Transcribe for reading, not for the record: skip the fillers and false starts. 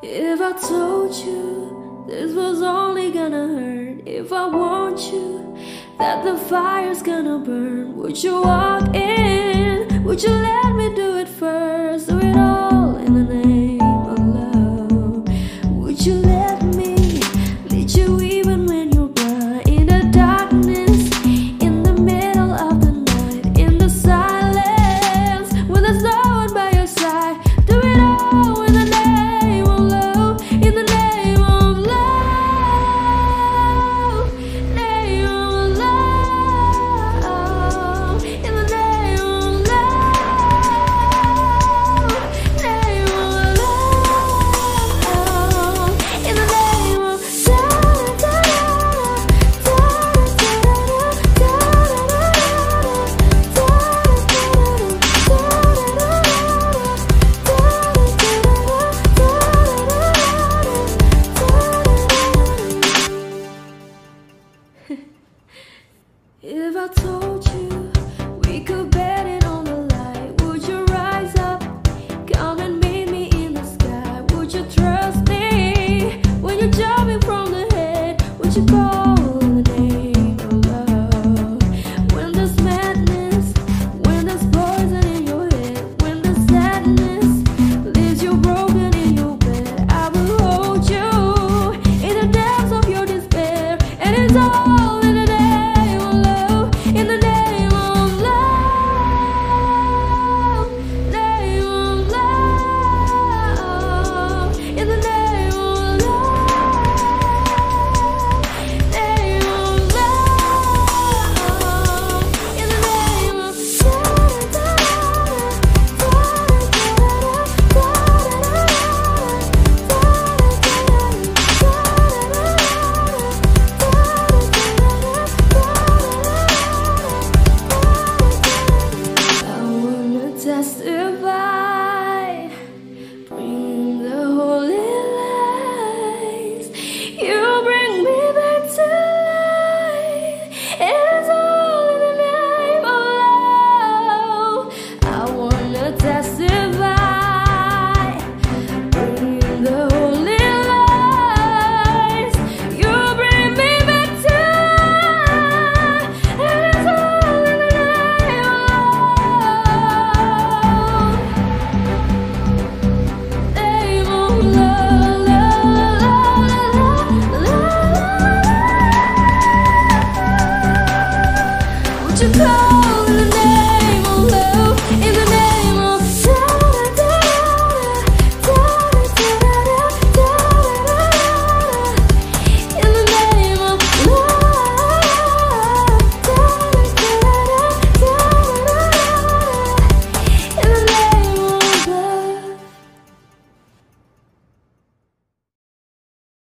If I told you this was only gonna hurt, if I warned you that the fire's gonna burn, would you walk in? Would you let me do it first? Do it all in the name of love. Would you let me lead you even when you're blind? In the darkness, in the middle of the night, in the silence, when there's no one by your side. Do it all in the name of love, in the name of love, name of love, in the name of love, name of love, in the name of If I told you we could bear